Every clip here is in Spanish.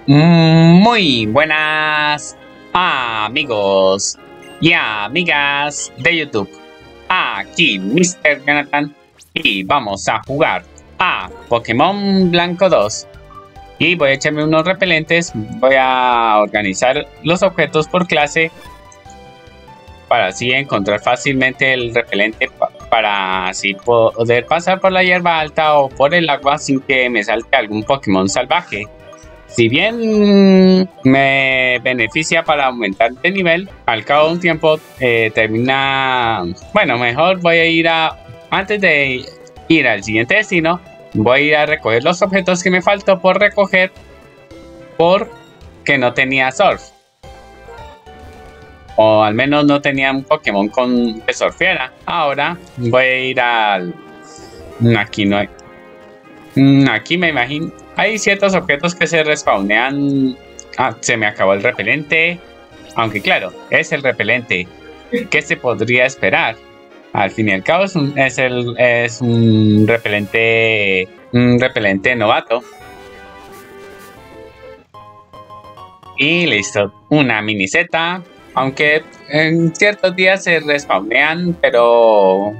Muy buenas amigos y amigas de YouTube. Aquí Mr. Jonathan y vamos a jugar a Pokémon Blanco 2. Y voy a echarme unos repelentes. Voy a organizar los objetos por clase para así encontrar fácilmente el repelente para así poder pasar por la hierba alta o por el agua sin que me salte algún Pokémon salvaje. Si bien me beneficia para aumentar de nivel, al cabo de un tiempo termina... Bueno, mejor voy a ir antes de ir al siguiente destino, voy a ir a recoger los objetos que me faltó por recoger porque no tenía surf. O al menos no tenía un Pokémon que surfeara. Ahora voy a ir al... Aquí no hay... Aquí me imagino... Hay ciertos objetos que se respawnean. Se me acabó el repelente. Aunque claro, es el repelente. ¿Qué se podría esperar? Al fin y al cabo es un repelente. Un repelente novato. Y listo. Una miniseta. Aunque en ciertos días se respawnean, pero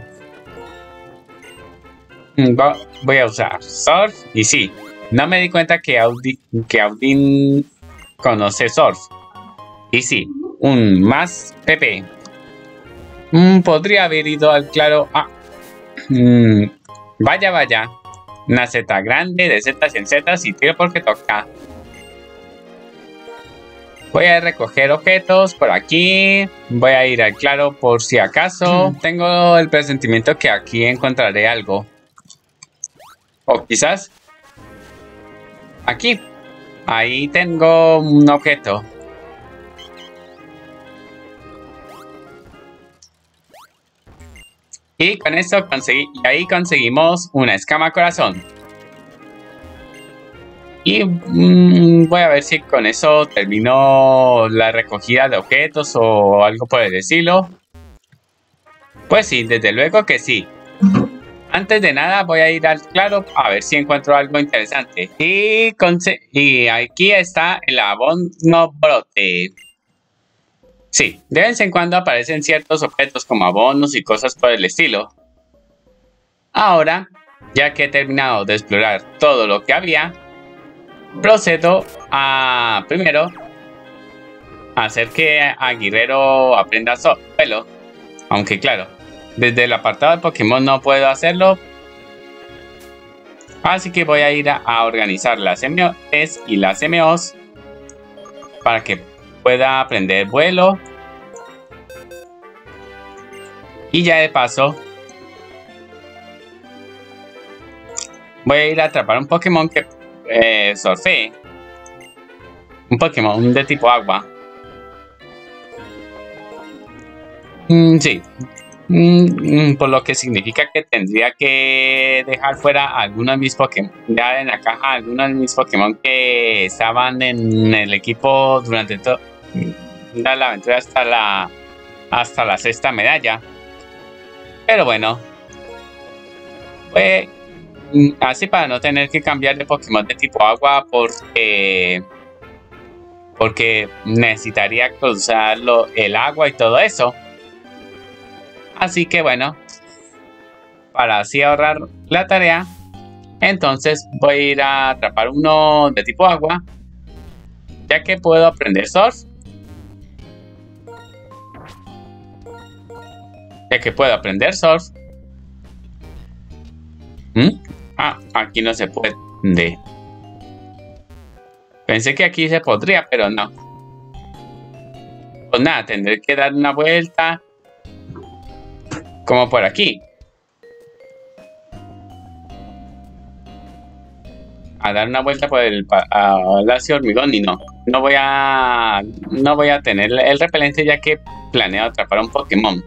voy a usar Surf y sí. No me di cuenta que Audin conoce Surf. Y sí, un más PP. Podría haber ido al claro. Vaya. Una Z grande de Z en Z y tiro porque toca. Voy a recoger objetos por aquí. Voy a ir al claro por si acaso. Tengo el presentimiento que aquí encontraré algo. O quizás... Aquí, ahí tengo un objeto. Y con esto conseguimos una escama corazón. Y voy a ver si con eso termino la recogida de objetos o algo por el estilo. Pues sí, desde luego que sí. Antes de nada voy a ir al claro a ver si encuentro algo interesante. Y aquí está el abono brote. Sí, de vez en cuando aparecen ciertos objetos como abonos y cosas por el estilo. Ahora, ya que he terminado de explorar todo lo que había, procedo a primero hacer que Aguirrero aprenda suelo. Aunque claro, desde el apartado de Pokémon no puedo hacerlo. Así que voy a ir a organizar las MOs y las MOs para que pueda aprender vuelo. Y ya de paso voy a ir a atrapar un Pokémon que surfee. Un Pokémon de tipo agua. Sí. Por lo que significa que tendría que dejar fuera algunos de mis Pokémon, ya en la caja algunos de mis Pokémon que estaban en el equipo durante toda la aventura hasta la sexta medalla. Pero bueno, pues así para no tener que cambiar de Pokémon de tipo agua porque necesitaría cruzar el agua y todo eso. Así que bueno, para así ahorrar la tarea, entonces voy a ir a atrapar uno de tipo agua, ya que puedo aprender surf. Aquí no se puede. Pensé que aquí se podría, pero no. Pues nada, tendré que dar una vuelta. Como por aquí. A dar una vuelta por el Palacio Hormigón y no voy a tener el repelente ya que planeo atrapar a un Pokémon.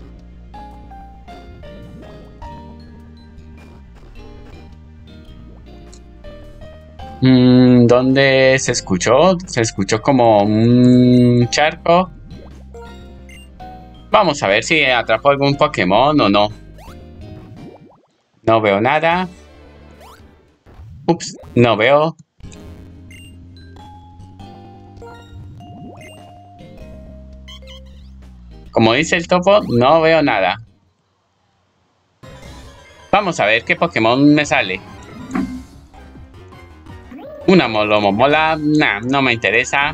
¿Dónde se escuchó? Se escuchó como un charco. Vamos a ver si atrapo algún Pokémon o no. No veo nada. Ups, no veo. Como dice el topo, no veo nada. Vamos a ver qué Pokémon me sale. Una Molomomola. Nah, no me interesa.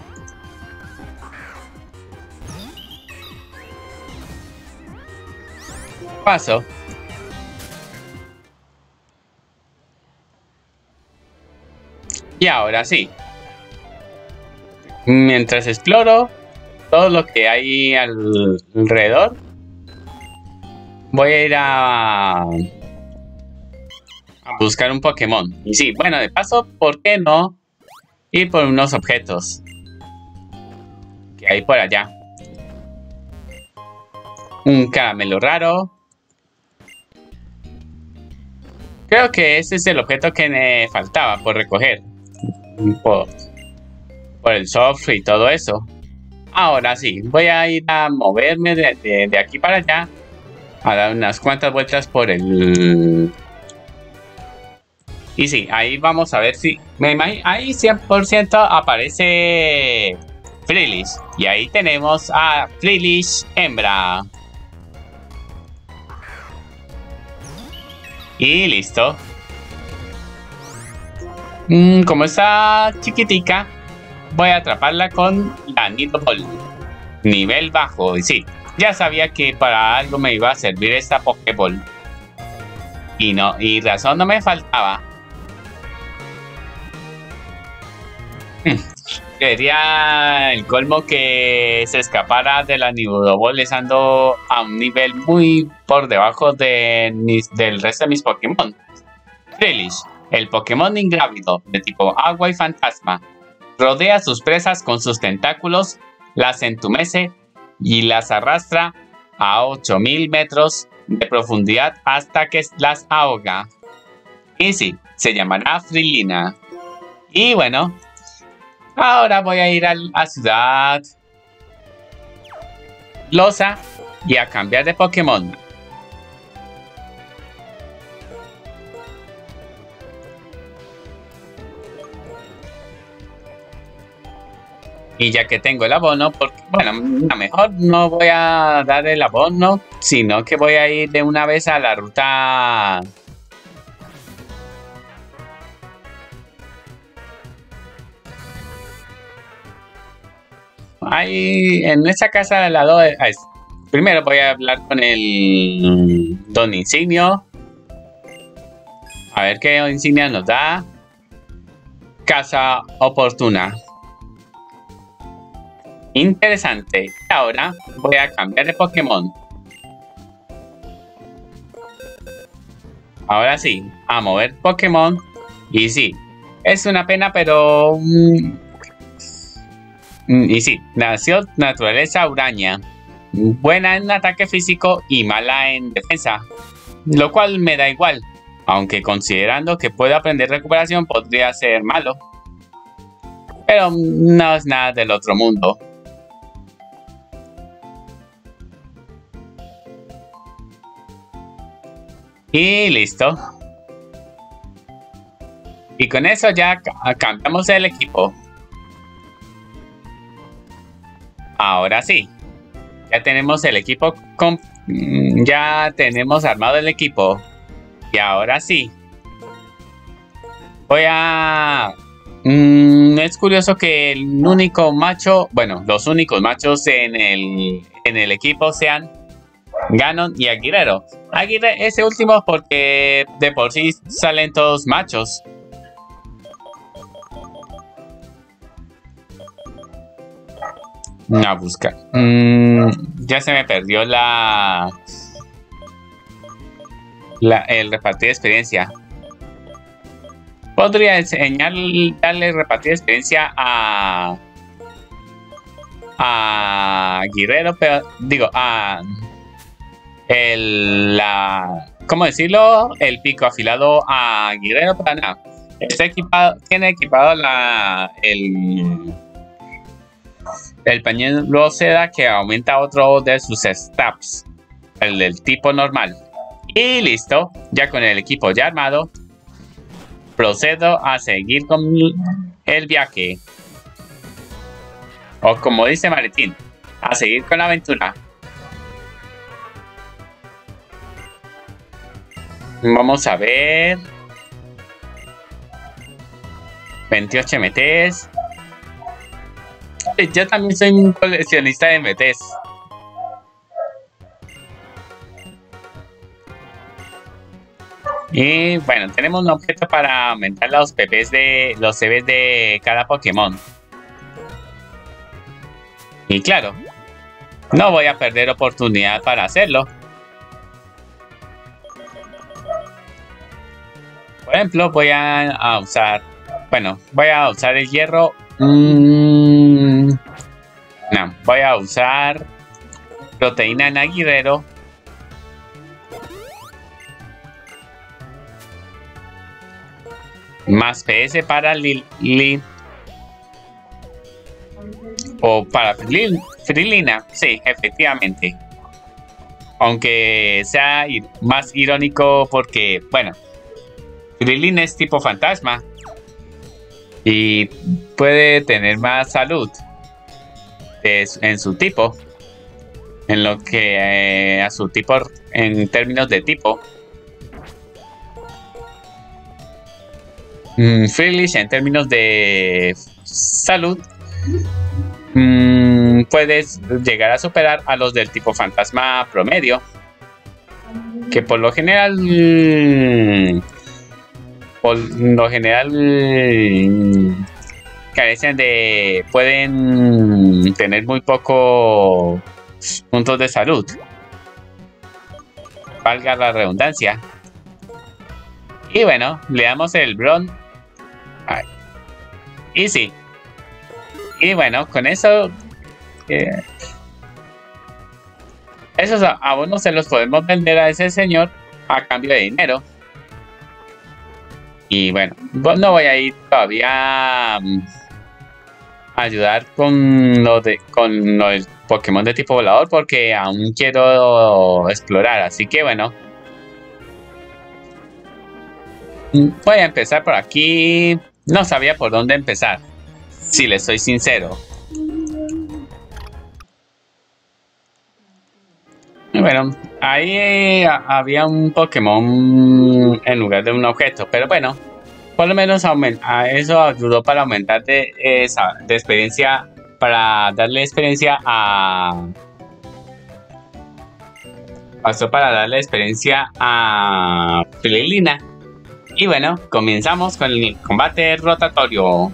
Paso. Y ahora sí. Mientras exploro todo lo que hay alrededor, voy a ir a buscar un Pokémon. Y sí, bueno, de paso, ¿por qué no ir por unos objetos que hay por allá? Un caramelo raro. Creo que ese es el objeto que me faltaba por recoger. Por el software y todo eso. Ahora sí, voy a ir a moverme de aquí para allá. A dar unas cuantas vueltas por el... Y sí, ahí vamos a ver si... ahí 100% aparece Frillish. Y ahí tenemos a Frillish hembra. Y listo. Como está chiquitica, voy a atraparla con la Nido Ball. Nivel bajo. Y sí, ya sabía que para algo me iba a servir esta Pokéball. Y razón no me faltaba. Sería el colmo que se escapara de la Nido Ball estando a un nivel muy por debajo del resto de mis Pokémon. Frillish, el Pokémon ingrávido de tipo agua y fantasma, rodea a sus presas con sus tentáculos, las entumece y las arrastra a 8000 metros de profundidad hasta que las ahoga. Y sí, se llamará Frilina. Y bueno, ahora voy a ir a Ciudad Losa y a cambiar de Pokémon. Y ya que tengo el abono, porque, bueno, a lo mejor no voy a dar el abono, sino que voy a ir de una vez a la ruta... Ahí, en esa casa de al lado, primero voy a hablar con el Don Insignio. A ver qué insignia nos da. Casa oportuna. Interesante. Ahora voy a cambiar de Pokémon. Ahora sí, a mover Pokémon. Y sí, es una pena, pero... y sí, nació naturaleza huraña. Buena en ataque físico y mala en defensa. Lo cual me da igual. Aunque considerando que puedo aprender recuperación podría ser malo. Pero no es nada del otro mundo. Y listo. Y con eso ya cambiamos el equipo. Ahora sí. Ya tenemos el equipo. Ya tenemos armado el equipo. Y ahora sí. Voy a... es curioso que el único macho... Bueno, los únicos machos en el equipo sean Ganon y Aguirrero. Ese último porque de por sí salen todos machos. A buscar. Ya se me perdió el repartir de experiencia. Podría darle repartir de experiencia a Guerrero, pero digo, ¿cómo decirlo? El pico afilado a Guerrero, para nada. Tiene equipado el pañuelo seda que aumenta otro de sus stats, el del tipo normal. Y listo, ya con el equipo ya armado, procedo a seguir con el viaje. O como dice Maritín, a seguir con la aventura. Vamos a ver. 28 MTs. Yo también soy un coleccionista de MTs. Y bueno, tenemos un objeto para aumentar los CVs de cada Pokémon. Y claro, no voy a perder oportunidad para hacerlo. Por ejemplo, voy a usar el hierro. No, voy a usar proteína en aguirrero. Más PS para Lili. O para Frilina, sí, efectivamente. Aunque sea más irónico porque, bueno, Frilina es tipo fantasma. Y puede tener más salud en su tipo. En lo que a su tipo, en términos de tipo. Freelish en términos de salud. Puedes llegar a superar a los del tipo fantasma promedio. Que por lo general carecen de... pueden tener muy pocos puntos de salud. Valga la redundancia. Y bueno, le damos el Bron. Y sí. Y bueno, con eso... esos abonos se los podemos vender a ese señor a cambio de dinero. Y bueno, no voy a ir todavía a ayudar con lo del Pokémon de tipo volador porque aún quiero explorar. Así que bueno, voy a empezar por aquí. No sabía por dónde empezar, si les soy sincero. Y bueno, ahí había un Pokémon en lugar de un objeto, pero bueno, por lo menos eso ayudó para aumentar de experiencia, para darle experiencia a... Pasó para darle experiencia a Prilina. Y bueno, comenzamos con el combate rotatorio.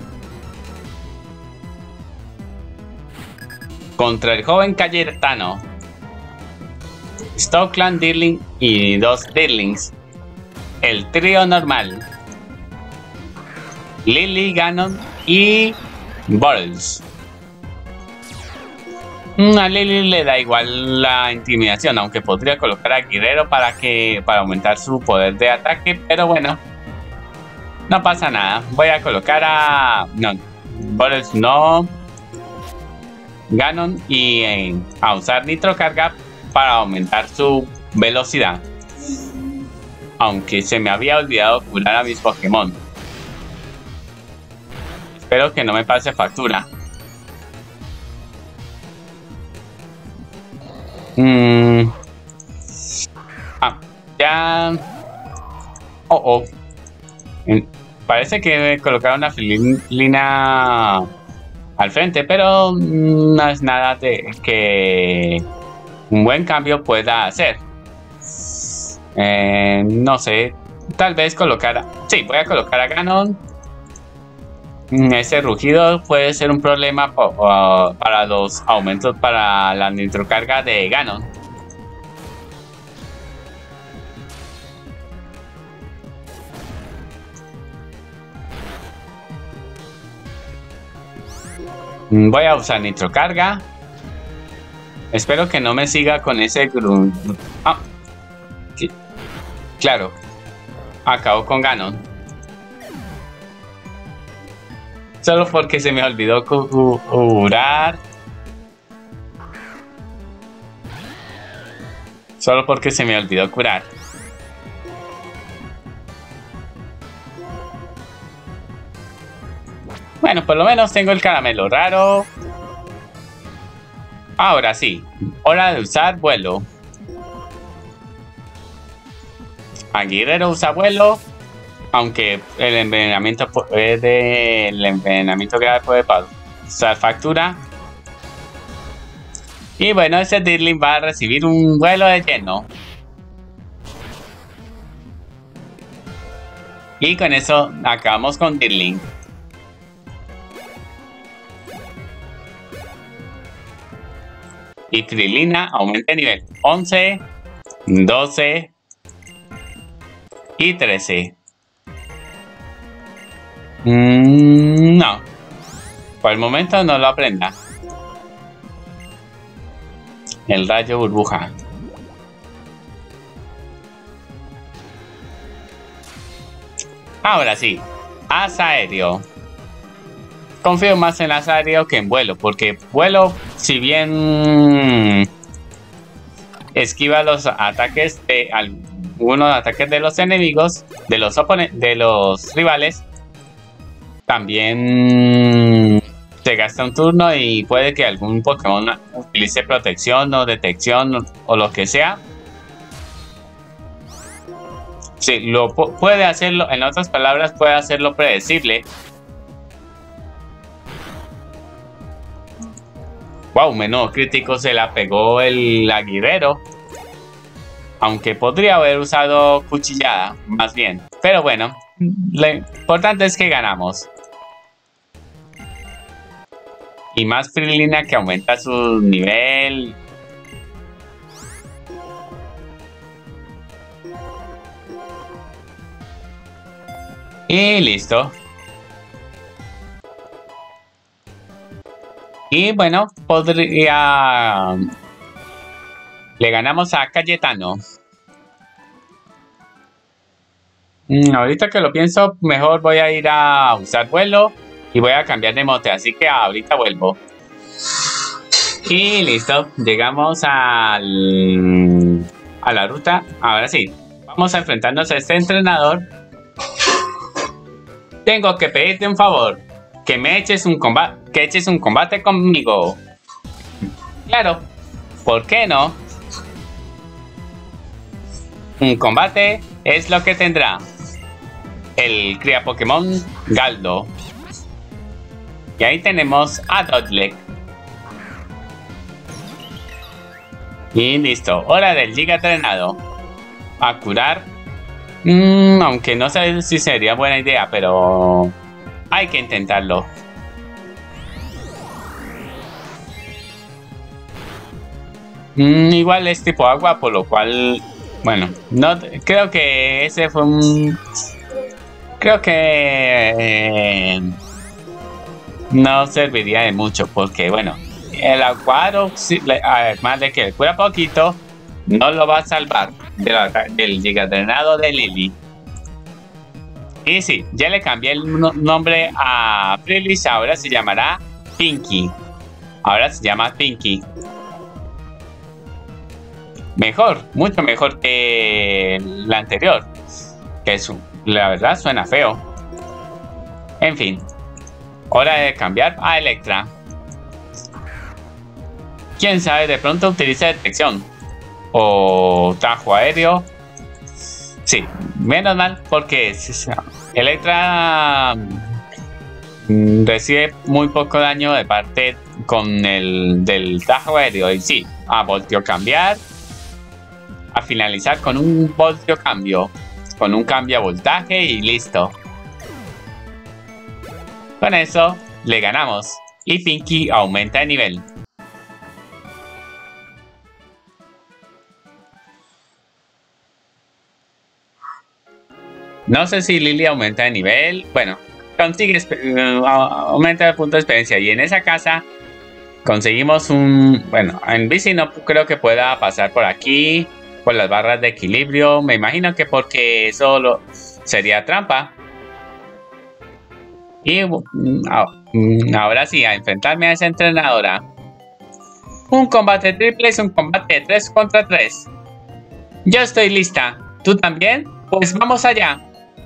Contra el joven Cayetano. Stockland Dirling y 2 Dirlings. El trío normal. Lily, Ganon y Bottles. A Lily le da igual la intimidación, aunque podría colocar a Guerrero para aumentar su poder de ataque, pero bueno, no pasa nada. Voy a colocar a... no, Bottles no. Ganon y a usar Nitro Carga para aumentar su velocidad. Aunque se me había olvidado curar a mis Pokémon. Espero que no me pase factura. Ya... Parece que colocaron una Frilina al frente, pero no es nada de que un buen cambio pueda hacer. No sé, tal vez colocar... Sí, voy a colocar a Ganon. Ese rugido puede ser un problema para los aumentos para la nitrocarga de Ganon. Voy a usar nitrocarga. Espero que no me siga con ese claro, acabó con Ganon. Solo porque se me olvidó curar. Solo porque se me olvidó curar. Bueno, por lo menos tengo el caramelo raro. Ahora sí, hora de usar vuelo. Aguirrero usa vuelo, aunque el envenenamiento grave puede pasar factura. Y bueno, ese Dirling va a recibir un vuelo de lleno. Y con eso acabamos con Dirling. Y Frilina aumenta de nivel 11, 12 y 13. No. Por el momento no lo aprenda. El rayo burbuja. Ahora sí, asa aéreo. Confío más en asa aéreo que en vuelo, porque vuelo, si bien esquiva los ataques de algunos ataques de los enemigos, de los rivales, también se gasta un turno y puede que algún Pokémon utilice protección o detección o lo que sea. Sí, puede hacerlo, en otras palabras, puede hacerlo predecible. Wow, menudo crítico se la pegó el aguirrero. Aunque podría haber usado cuchillada, más bien. Pero bueno, lo importante es que ganamos. Y más Frilina que aumenta su nivel. Y listo. Y bueno, le ganamos a Cayetano. Ahorita que lo pienso, mejor voy a ir a usar vuelo y voy a cambiar de mote, así que ahorita vuelvo. Y listo, llegamos a la ruta. Ahora sí, vamos a enfrentarnos a este entrenador. Tengo que pedirte un favor, que eches un combate conmigo. Claro, ¿por qué no? Un combate es lo que tendrá el cría Pokémon Galdo. Y ahí tenemos a Dodlek. Y listo, hora del Giga Entrenado. A curar. Aunque no sé si sería buena idea, pero hay que intentarlo. Igual es tipo agua, por lo cual, bueno, no creo que ese fue un... Creo que no serviría de mucho, porque bueno, el acuario, además de que cura poquito, no lo va a salvar del gigadrenado de Lily. Y sí, ya le cambié el nombre a Frelis, ahora se llamará Pinky. Ahora se llama Pinky. Mejor, mucho mejor que la anterior. Que la verdad suena feo. En fin, hora de cambiar a Electra. Quién sabe, de pronto utiliza detección o tajo aéreo. Sí, menos mal, porque Electra recibe muy poco daño de parte con del tajo aéreo. Y sí, a voltio cambiar, a finalizar con un voltio cambio, con un cambio a voltaje y listo. Con eso le ganamos y Pinky aumenta de nivel. No sé si Lily aumenta de nivel. Bueno, consigue aumenta de punto de experiencia. Y en esa casa conseguimos un... Bueno, en bici no creo que pueda pasar por aquí, por las barras de equilibrio. Me imagino que porque eso sería trampa. Y ahora sí, a enfrentarme a esa entrenadora. Un combate triple es un combate de 3 contra 3. Yo estoy lista. ¿Tú también? Pues vamos allá.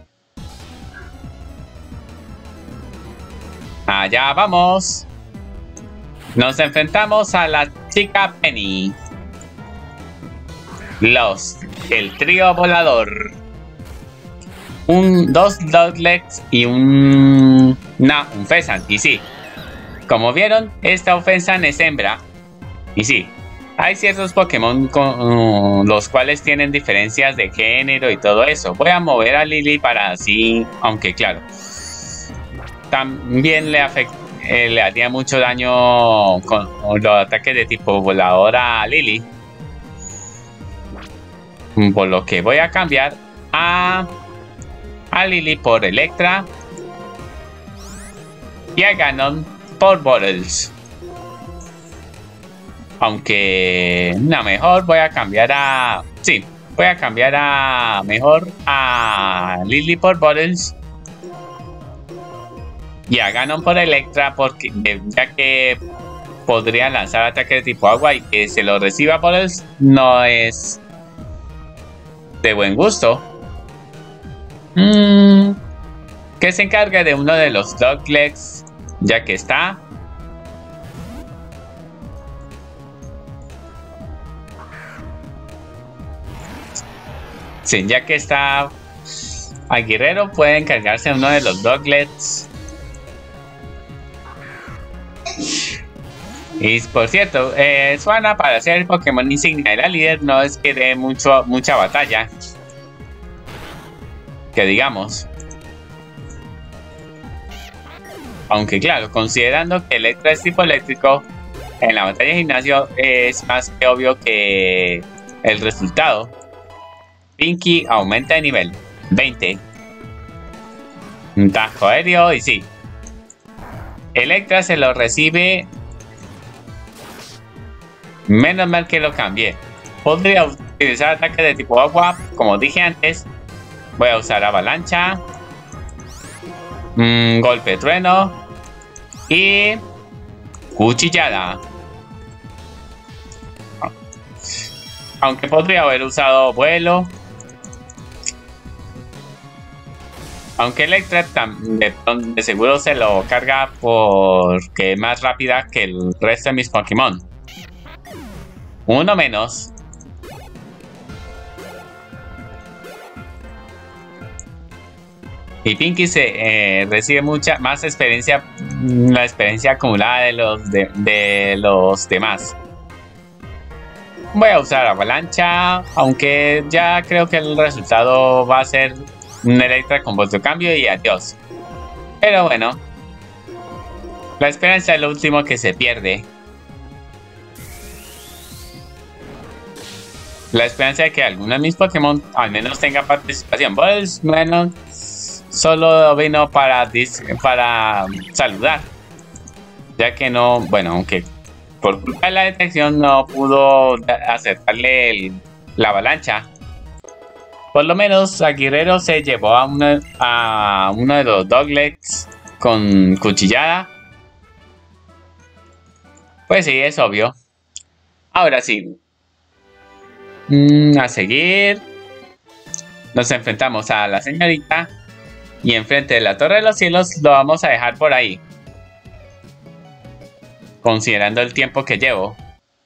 Allá vamos. Nos enfrentamos a la chica Penny. El trío volador. dos Doglets y un Pheasant. Y sí, como vieron, esta Pheasant es hembra. Y sí, hay ciertos Pokémon con los cuales tienen diferencias de género y todo eso. Voy a mover a Lily para así, aunque claro, también le haría mucho daño con los ataques de tipo voladora a Lily. Por lo que voy a cambiar a Lily por Electra y a Ganon por Bottles. Aunque mejor voy a cambiar a... Sí, voy a cambiar mejor a Lily por Bottles y a Ganon por Electra, porque ya que podría lanzar ataques de tipo agua y que se lo reciba Bottles no es de buen gusto. Que se encargue de uno de los Doglets, ya que está. Sí, ya que está al guerrero, puede encargarse de uno de los Doglets. Y por cierto, Swanna, para ser el Pokémon insignia de la líder, no es que dé mucha batalla, que digamos. Aunque claro, considerando que Electra es tipo eléctrico, en la batalla de gimnasio es más que obvio que el resultado. Pinky aumenta de nivel 20. Un tajo aéreo y sí. Electra se lo recibe. Menos mal que lo cambié. Podría utilizar ataques de tipo agua, como dije antes. Voy a usar avalancha, golpe trueno y cuchillada. Aunque podría haber usado vuelo. Aunque Electra de seguro se lo carga porque es más rápida que el resto de mis Pokémon. Uno menos. Y Pinky se recibe mucha más experiencia, la experiencia acumulada de los demás. Voy a usar avalancha, aunque ya creo que el resultado va a ser un Electra con vuestro cambio y adiós. Pero bueno, la esperanza es lo último que se pierde. La esperanza de que alguno de mis Pokémon al menos tenga participación. Pues bueno, solo vino para saludar. Ya que no, bueno, aunque por culpa de la detección no pudo acercarle la avalancha. Por lo menos Aguirrero se llevó a uno de los Doglets con cuchillada. Pues sí, es obvio. Ahora sí. A seguir. Nos enfrentamos a la señorita. Y enfrente de la Torre de los Cielos lo vamos a dejar por ahí. Considerando el tiempo que llevo.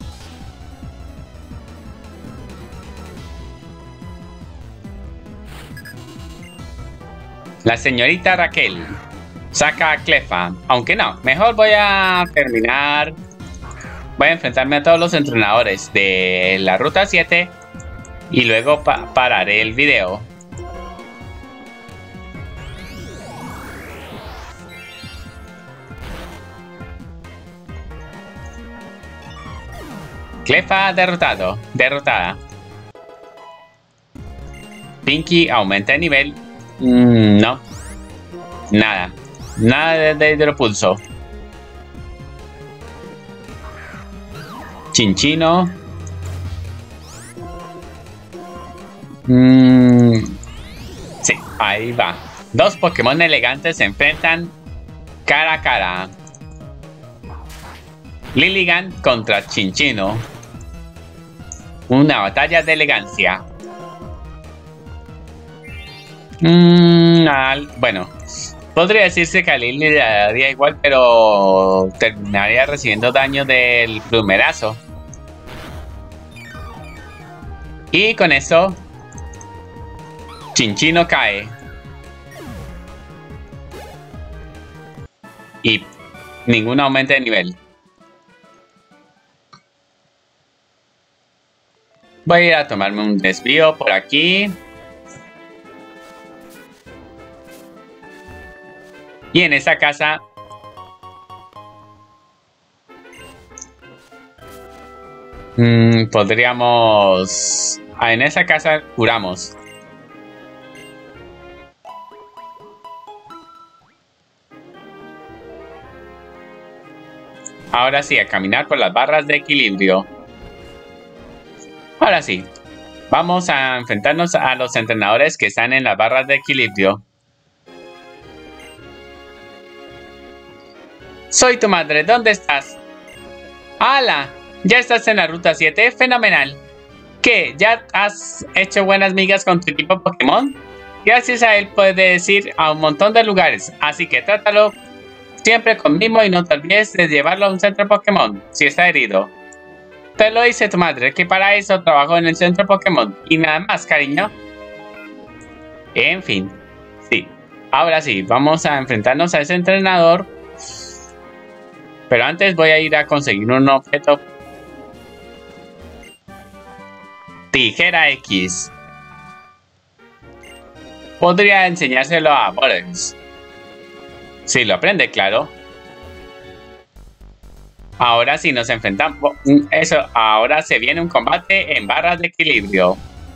La señorita Raquel saca a Cleffa. Aunque no, mejor voy a terminar. Voy a enfrentarme a todos los entrenadores de la Ruta 7. Y luego pararé el video. Cleffa derrotada. Pinky aumenta de nivel. No. Nada de hidropulso. Chinchino. Sí, ahí va. Dos Pokémon elegantes se enfrentan cara a cara. Lilligant contra Chinchino. Una batalla de elegancia. Bueno, podría decirse que a Lily le daría igual, pero terminaría recibiendo daño del plumerazo. Y con eso, Chinchino cae. Y ningún aumento de nivel. Voy a ir a tomarme un desvío por aquí. Y en esta casa... podríamos... en esa casa curamos. Ahora sí, a caminar por las barras de equilibrio. Ahora sí, vamos a enfrentarnos a los entrenadores que están en las barras de equilibrio. Soy tu madre, ¿dónde estás? ¡Hala! ¿Ya estás en la ruta 7? ¡Fenomenal! ¿Qué? ¿Ya has hecho buenas migas con tu equipo Pokémon? Gracias a él puedes ir a un montón de lugares, así que trátalo siempre con mimo y no te olvides de llevarlo a un centro Pokémon, si está herido. Te lo dice tu madre, que para eso trabajó en el centro Pokémon. Y nada más, cariño. En fin, sí. Ahora sí, vamos a enfrentarnos a ese entrenador. Pero antes voy a ir a conseguir un objeto. Tijera X. Podría enseñárselo a Borex. Si lo aprende, claro. Ahora sí nos enfrentamos. Eso, ahora se viene un combate en barras de equilibrio.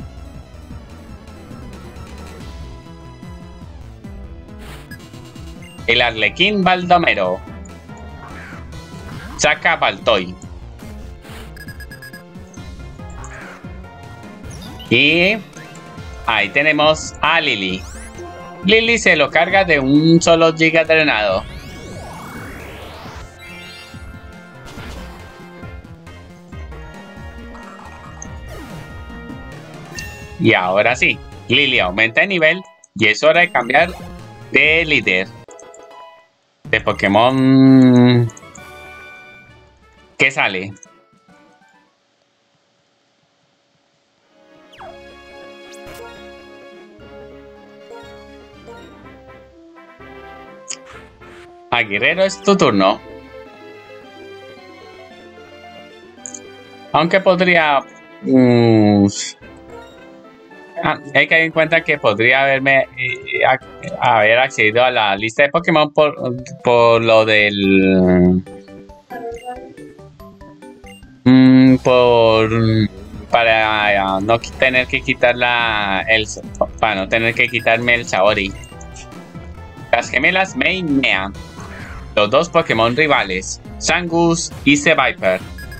El Arlequín Baldomero. Saca Baltoy. Y ahí tenemos a Lily. Lily se lo carga de un solo giga drenado. Y ahora sí, Lily aumenta de nivel y es hora de cambiar de líder. De Pokémon... ¿Qué sale? Guerrero, es tu turno. Aunque podría... hay que tener en cuenta que podría haber accedido a la lista de Pokémon por lo del... para no tener que quitar para no tener que quitarme el Saori. Las gemelas Mei y Mea. Los dos Pokémon rivales, Zangoose y Seviper.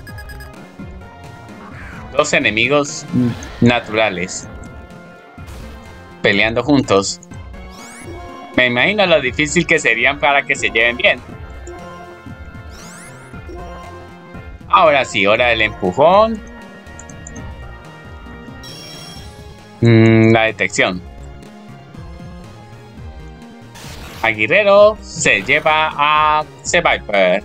Dos enemigos naturales. Peleando juntos. Me imagino lo difícil que serían para que se lleven bien. Ahora sí, hora del empujón. La detección. Guerrero se lleva a Seviper.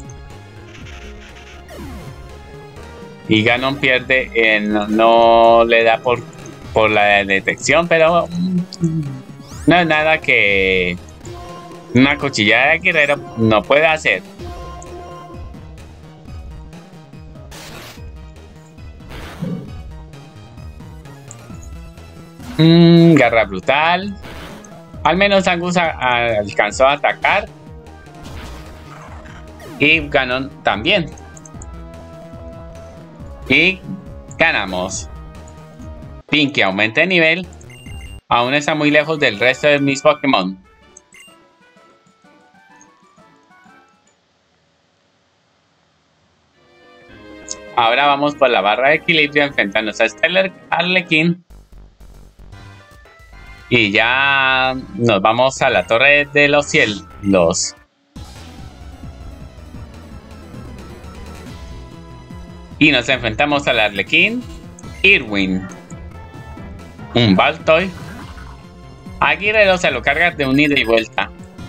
Y Ganon pierde, no le da por la detección, pero no es nada que una cuchillada de Guerrero no pueda hacer. Garra brutal. Al menos Zangoose alcanzó a atacar. Y Ganon también. Y ganamos. Pinky aumenta de nivel. Aún está muy lejos del resto de mis Pokémon. Ahora vamos por la barra de equilibrio enfrentándose a este Arlequín. Y ya nos vamos a la Torre de los Cielos. Y nos enfrentamos al Arlequín Irwin. Un Baltoy. A Guerrero se lo carga de un ida y vuelta.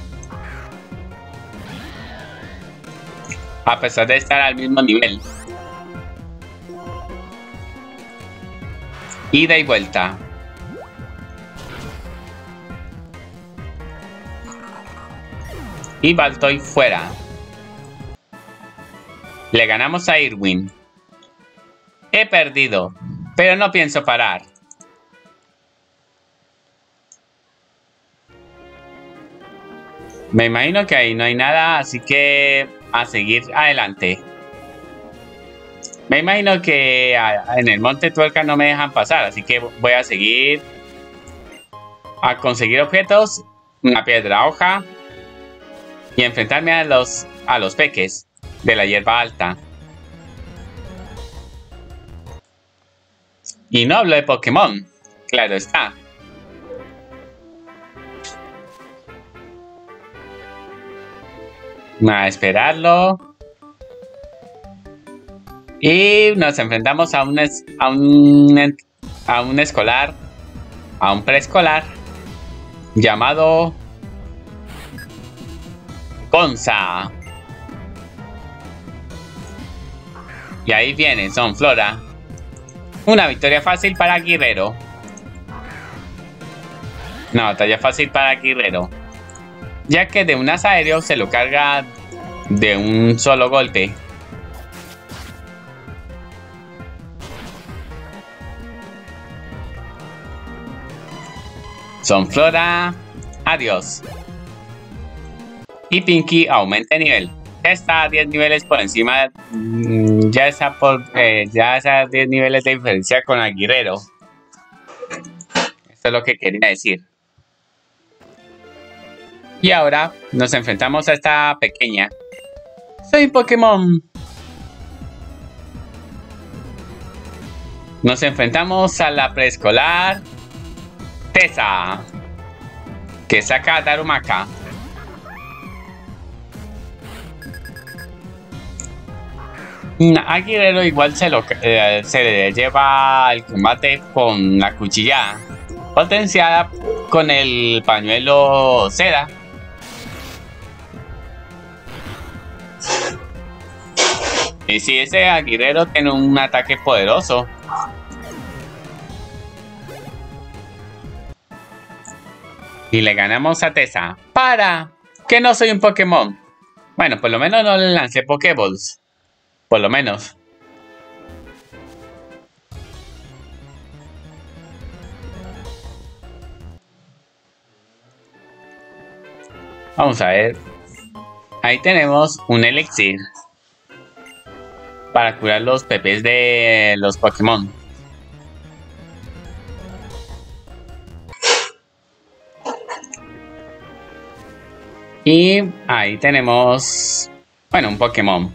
A pesar de estar al mismo nivel. Ida y vuelta. Y Baltoy fuera. Le ganamos a Irwin. He perdido, pero no pienso parar. Me imagino que ahí no hay nada, así que a seguir adelante. Me imagino que en el Monte Tuerca no me dejan pasar, así que voy a seguir a conseguir objetos, una piedra hoja y enfrentarme a los peques de la hierba alta. Y no hablo de Pokémon, claro está. A esperarlo. Y nos enfrentamos a un escolar, a un preescolar llamado Gonza. Y ahí viene Son Flora. Una victoria fácil para Guerrero. Una batalla fácil para Guerrero, ya que de un asa aéreo se lo carga de un solo golpe. Son Flora, adiós. Y Pinky aumenta de nivel. Ya está a 10 niveles por encima. Ya está a 10 niveles de diferencia con el Guerrero. Esto es lo que quería decir. Y ahora nos enfrentamos a esta pequeña. Soy Pokémon. Nos enfrentamos a la preescolar Tessa, que saca a Darumaka. A Guerrero igual se le lleva el combate con la cuchilla potenciada con el pañuelo seda. Y si ese Guerrero tiene un ataque poderoso. Y le ganamos a Tessa. ¡Para! Que no soy un Pokémon. Bueno, por lo menos no le lancé Pokéballs. Por lo menos. Vamos a ver. Ahí tenemos un elixir para curar los pepes de los Pokémon. Y ahí tenemos, bueno, un Pokémon.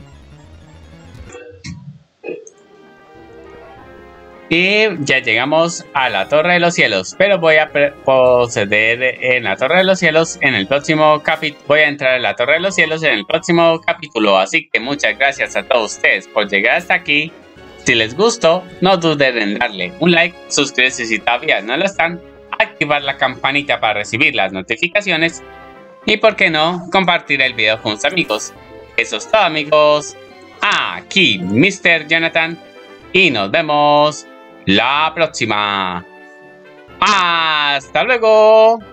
Y ya llegamos a la Torre de los Cielos, pero voy a proceder en la Torre de los Cielos en el próximo capítulo. Voy a entrar en la Torre de los Cielos en el próximo capítulo, así que muchas gracias a todos ustedes por llegar hasta aquí. Si les gustó, no duden en darle un like, suscribirse si todavía no lo están, activar la campanita para recibir las notificaciones y, por qué no, compartir el video con sus amigos. Eso es todo, amigos. Aquí Mr. Jonathan y nos vemos la próxima. ¡Hasta luego!